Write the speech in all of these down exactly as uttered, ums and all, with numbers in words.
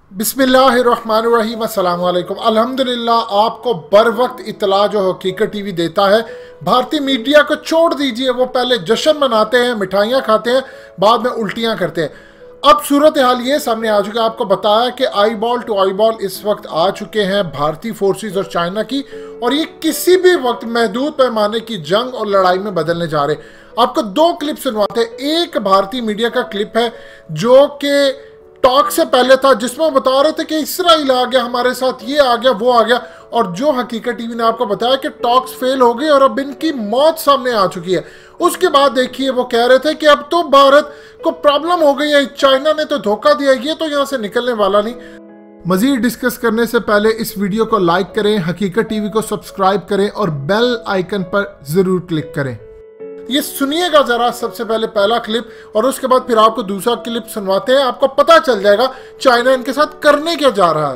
बिस्मिल्लाहिर्रहमानिर्रहीम अस्सलाम वालेकुम। अल्हम्दुलिल्लाह आपको बर वक्त इतला जो हकीकत टीवी देता है। भारतीय मीडिया को छोड़ दीजिए, वो पहले जश्न मनाते हैं, मिठाइयाँ खाते हैं, बाद में उल्टियाँ करते हैं। अब सूरत हाल ये सामने आ चुका है, आपको बताया कि eyeball to eyeball इस वक्त आ चुके हैं भारतीय फोर्सेस और चाइना की, और ये किसी भी वक्त महदूद पैमाने की जंग और लड़ाई में बदलने जा रहे हैं। आपको दो क्लिप सुनवाते हैं। एक भारतीय मीडिया का क्लिप है जो कि टॉक से पहले था, जिसमें वो बता रहे थे कि इसराइल आ गया हमारे साथ, ये आ गया, वो आ गया, और जो हकीकत टीवी ने आपको बताया कि टॉक्स फेल हो गई और अब इनकी मौत सामने आ चुकी है। उसके बाद देखिए वो कह रहे थे कि अब तो भारत को प्रॉब्लम हो गई है, चाइना ने तो धोखा दिया, ये तो यहाँ से निकलने वाला नहीं। मजीद डिस्कस करने से पहले इस वीडियो को लाइक करें, हकीकत टीवी को सब्सक्राइब करें और बेल आइकन पर जरूर क्लिक करें। ये सुनिएगा जरा सबसे पहले पहला क्लिप, और उसके बाद फिर आपको दूसरा क्लिप सुनवाते हैं। आपको पता चल जाएगा चाइना इनके साथ करने क्या जा रहा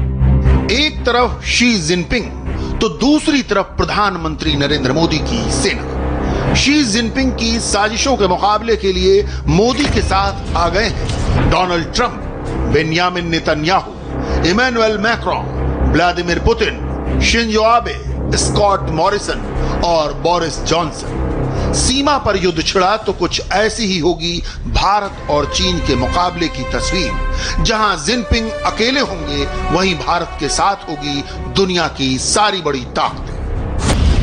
है। एक तरफ शी जिनपिंग तो दूसरी तरफ प्रधानमंत्री नरेंद्र मोदी की सेना। शी जिनपिंग की साजिशों के मुकाबले के लिए मोदी के साथ आ गए हैं Donald Trump, Benjamin Netanyahu, Emmanuel Macron, Vladimir Putin, Shinzo Abe, Scott Morrison और बोरिस जॉनसन। सीमा पर युद्ध छिड़ा तो कुछ ऐसी ही होगी भारत और चीन के मुकाबले की तस्वीर। जहां जिनपिंग अकेले होंगे, वहीं भारत के साथ होगी दुनिया की सारी बड़ी ताकतें।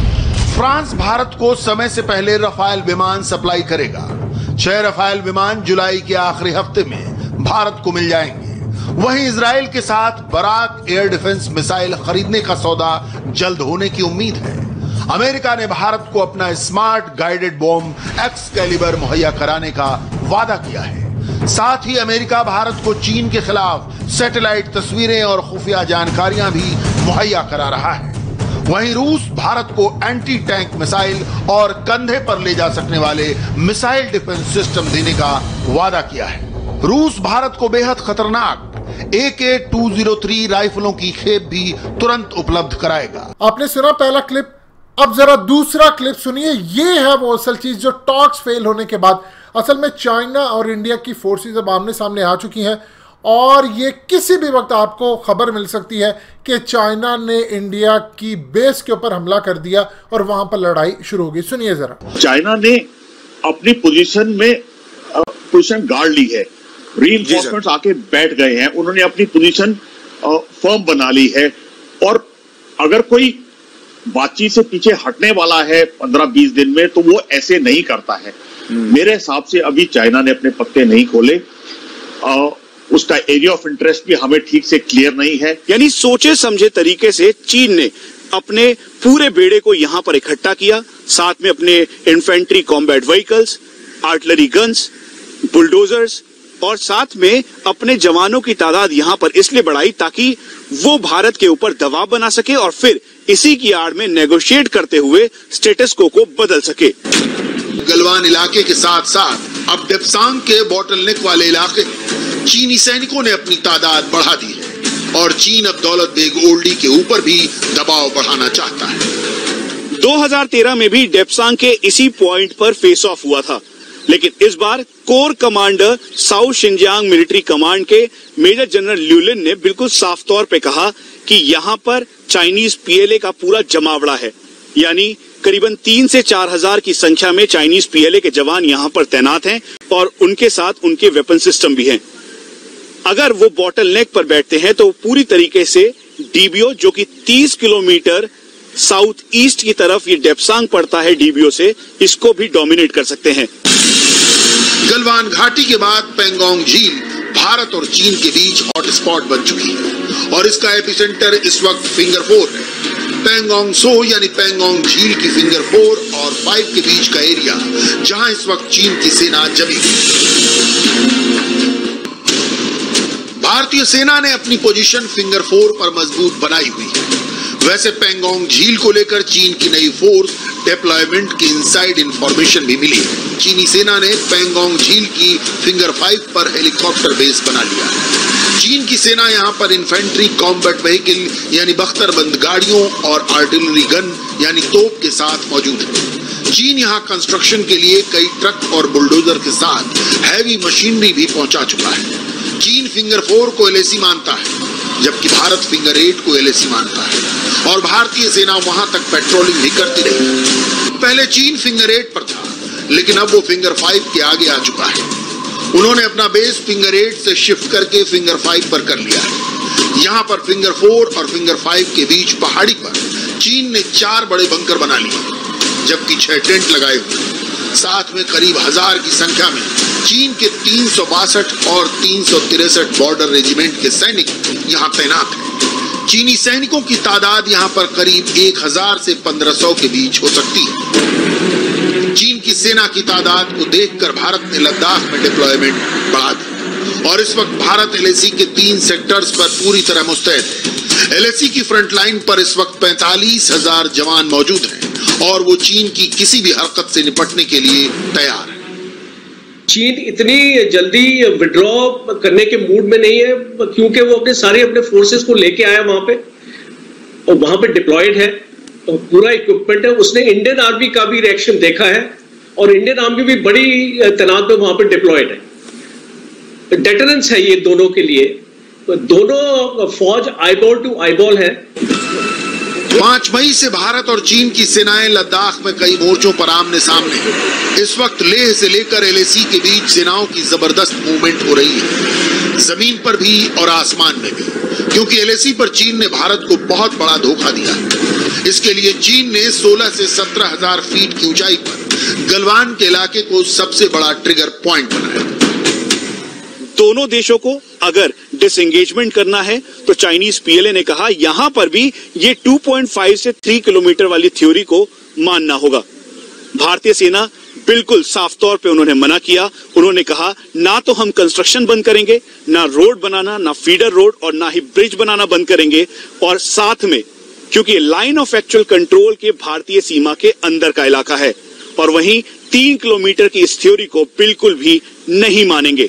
फ्रांस भारत को समय से पहले रफाल विमान सप्लाई करेगा। छह रफाल विमान जुलाई के आखिरी हफ्ते में भारत को मिल जाएंगे। वहीं इजराइल के साथ बराक एयर डिफेंस मिसाइल खरीदने का सौदा जल्द होने की उम्मीद है। अमेरिका ने भारत को अपना स्मार्ट गाइडेड बॉम्ब एक्सकैलिबर मुहैया कराने का वादा किया है। साथ ही अमेरिका भारत को चीन के खिलाफ सैटेलाइट तस्वीरें और खुफिया जानकारियां भी मुहैया करा रहा है। वहीं रूस भारत को एंटी टैंक मिसाइल और कंधे पर ले जा सकने वाले मिसाइल डिफेंस सिस्टम देने का वादा किया है। रूस भारत को बेहद खतरनाक ए के टू ज़ीरो थ्री राइफलों की खेप भी तुरंत उपलब्ध कराएगा। आपने सुना पहला क्लिप, अब जरा दूसरा क्लिप सुनिए। ये है वो असल चीज जो टॉक्स फेल होने के बाद असल में चाइना और इंडिया की फोर्सेस अब आमने सामने आ चुकी हैं, और ये किसी भी वक्त आपको खबर मिल सकती है कि चाइना ने इंडिया की बेस के ऊपर हमला कर दिया और वहां पर लड़ाई शुरू हो गई। सुनिए जरा। चाइना ने अपनी पोजीशन में पोजीशन गाड़ ली है, रीइंफोर्समेंट्स आके बैठ गए हैं, उन्होंने अपनी पोजीशन फर्म बना ली है, और अगर कोई बातचीत से पीछे हटने वाला है पंद्रह बीस दिन में, तो वो ऐसे नहीं करता है। मेरे हिसाब से अभी चाइना ने अपने पत्ते नहीं खोले, आ, उसका एरिया ऑफ इंटरेस्ट भी हमें ठीक से क्लियर नहीं है। यानी सोचे समझे तरीके से चीन ने अपने पूरे बेड़े को यहां पर इकट्ठा किया, साथ में अपने infantry combat vehicles, artillery guns, bulldozers, और साथ में अपने जवानों की तादाद यहां पर इसलिए बढ़ाई ताकि वो भारत के ऊपर दबाव बना सके और फिर इसी की आड़ में नेगोशिएट करते हुए स्टेटस को को बदल सके। गलवान इलाके के साथ साथ अब डेप्सांग के बॉटलनेक वाले इलाके चीनी सैनिकों ने अपनी तादाद बढ़ा दी है, और चीन अब दौलत बेग ओल्डी के ऊपर भी दबाव बढ़ाना चाहता है। दो हज़ार तेरह में भी डेप्सांग के इसी पॉइंट पर फेस ऑफ हुआ था, लेकिन इस बार core commander south Xinjiang military command के मेजर जनरल ल्यूलिन ने बिल्कुल साफ तौर पे कहा कि यहाँ पर चाइनीज पी एल ए का पूरा जमावड़ा है। यानी करीबन तीन से चार हजार की संख्या में चाइनीज पी एल ए के जवान यहाँ पर तैनात हैं, और उनके साथ उनके वेपन सिस्टम भी हैं। अगर वो बॉटल नेक पर बैठते हैं तो पूरी तरीके से डी बी ओ, जो कि तीस किलोमीटर साउथ ईस्ट की तरफ ये डेप्सांग पड़ता है डी बी ओ से, इसको भी डोमिनेट कर सकते हैं। गलवान घाटी के बाद पेंगोंग झील भारत और चीन के बीच हॉटस्पॉट बन चुकी है, और इसका एपिसेंटर इस वक्त फिंगर फोर है। पेंगोंग सो यानी पेंगोंग झील की फिंगर फोर और फाइव के बीच का एरिया, जहां इस वक्त चीन की सेना जमी हुई। भारतीय सेना ने अपनी पोजीशन फिंगर फोर पर मजबूत बनाई हुई है। वैसे पेंगोंग झील को लेकर चीन की नई फोर्स डिप्लॉयमेंट की इनसाइड इंफॉर्मेशन भी मिली है। चीनी सेना ने पेंगोंग झील की फिंगर फाइव पर हेलीकॉप्टर बेस बना लिया है। चीन की सेना यहां पर इन्फेंट्री कॉम्बैट व्हीकल यानी बख्तरबंद गाड़ियों और आर्टिलरी गन यानी तोप के साथ मौजूद है। चीन यहां कंस्ट्रक्शन के लिए कई ट्रक और बुलडोजर के साथ हैवी मशीनरी भी पहुंचा चुका है। चीन फिंगर फोर को एलएसी मानता है, जबकि भारत फिंगर एट को एलएसी मानता है और भारतीय सेना वहां तक पेट्रोलिंग भी करती रही। पहले चीन फिंगर एट पर था, लेकिन अब वो फिंगर फाइव के आगे आ चुका है। उन्होंने अपना बेस फिंगर एट से शिफ्ट करके फिंगर फाइव पर कर लिया है। यहाँ पर फिंगर फोर और फिंगर फाइव के बीच पहाड़ी पर चीन ने चार बड़े बंकर बना लिए, जबकि छह टेंट लगाए हुए। साथ में करीब हजार की संख्या में चीन के तीन सौ बासठ और तीन सौ तिरसठ बॉर्डर रेजिमेंट के सैनिक यहाँ तैनात हैं। चीनी सैनिकों की तादाद यहाँ पर करीब एक हजार से पंद्रह सौ के बीच हो सकती है। चीन की सेना की तादाद को देखकर भारत ने लद्दाख में डिप्लॉयमेंट बढ़ा दी और इस वक्त भारत एलएसी के तीन सेक्टर्स पर पूरी तरह मुस्तैद है। एलएसी की फ्रंट लाइन पर इस वक्त पैंतालीस हजार जवान मौजूद हैं और वो चीन की किसी भी हरकत से निपटने के लिए तैयार है। चीन इतनी जल्दी विड्रॉ करने के मूड में नहीं है, क्योंकि वो अपने सारे अपने फोर्सेस को लेके आया वहां पे और वहां पे डिप्लॉयड है और पूरा इक्विपमेंट है। उसने इंडियन आर्मी का भी रिएक्शन देखा है और इंडियन आर्मी भी बड़ी तैनात में वहां पे डिप्लॉयड है। डेटरेंस है ये दोनों के लिए, तो दोनों फौज आईबॉल टू आईबॉल है। पांच मई से भारत और चीन की सेनाएं लद्दाख में कई मोर्चों पर आमने सामने हैं। इस वक्त लेह से लेकर एलएसी के बीच सेनाओं की जबरदस्त मूवमेंट हो रही है, जमीन पर भी और आसमान में भी, क्योंकि एलएसी पर चीन ने भारत को बहुत बड़ा धोखा दिया है। इसके लिए चीन ने सोलह से सत्रह हजार फीट की ऊंचाई पर गलवान के इलाके को सबसे बड़ा ट्रिगर पॉइंट बनाया। दोनों देशों को अगर डिसएंगेजमेंट करना है तो चाइनीज पीएलए ने कहा यहां पर भी ये दो पॉइंट पाँच से तीन किलोमीटर वाली थ्योरी को मानना होगा। भारतीय सेना बिल्कुल साफ तौर पे उन्होंने मना किया। उन्होंने कहा ना तो हम कंस्ट्रक्शन बंद करेंगे, ना रोड बनाना, ना फीडर रोड और ना ही ब्रिज बनाना बंद करेंगे, और साथ में क्योंकि लाइन ऑफ एक्चुअल कंट्रोल के भारतीय सीमा के अंदर का इलाका है और वहीं तीन किलोमीटर की इस थ्योरी को बिल्कुल भी नहीं मानेंगे।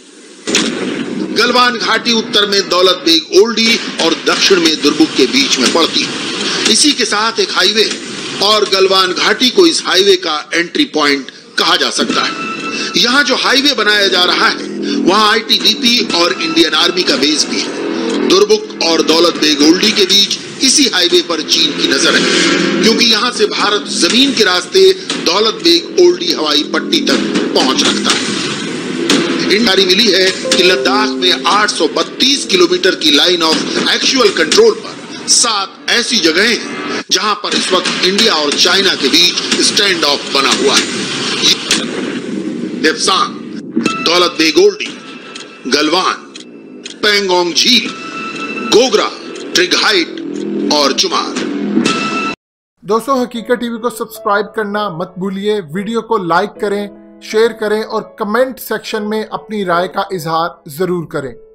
गलवान घाटी उत्तर में दौलत बेग ओल्डी और दक्षिण में दुर्बुक के बीच में पड़ती है। इसी के साथ एक हाईवे और गलवान घाटी को इस हाईवे का एंट्री पॉइंट कहा जा सकता है। यहाँ जो हाईवे बनाया जा रहा है वहाँ आईटीबीपी और इंडियन आर्मी का बेस भी है। दुर्बुक और दौलत बेग ओल्डी के बीच इसी हाईवे पर चीन की नजर है, क्योंकि यहाँ से भारत जमीन के रास्ते दौलत बेग ओल्डी हवाई पट्टी तक पहुंच रखता है। जानकारी मिली है कि लद्दाख में आठ सौ बत्तीस किलोमीटर की लाइन ऑफ एक्चुअल कंट्रोल पर सात ऐसी जगहें हैं जहां पर इस वक्त इंडिया और चाइना के बीच स्टैंड ऑफ बना हुआ है। देप्सांग, दौलत बेग ओल्डी, गलवान, पेंगोंग झील, गोगरा, ट्रिग हाइट और चुमार। दोस्तों, हकीकत टीवी को सब्सक्राइब करना मत भूलिए। वीडियो को लाइक करें, शेयर करें और कमेंट सेक्शन में अपनी राय का इजहार जरूर करें।